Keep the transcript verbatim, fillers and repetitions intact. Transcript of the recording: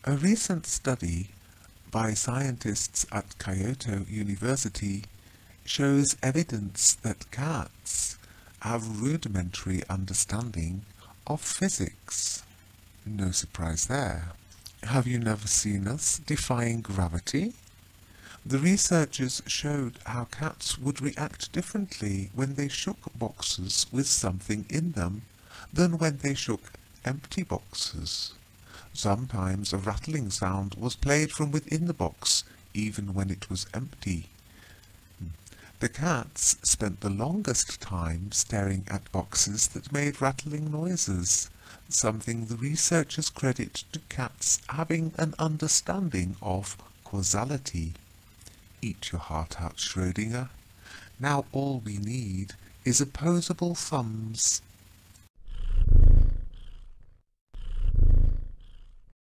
A recent study by scientists at Kyoto University shows evidence that cats have rudimentary understanding of physics. No surprise there. Have you never seen us defying gravity? The researchers showed how cats would react differently when they shook boxes with something in them than when they shook empty boxes. Sometimes a rattling sound was played from within the box, even when it was empty. The cats spent the longest time staring at boxes that made rattling noises, something the researchers credit to cats having an understanding of causality. Eat your heart out, Schrödinger. Now all we need is opposable thumbs.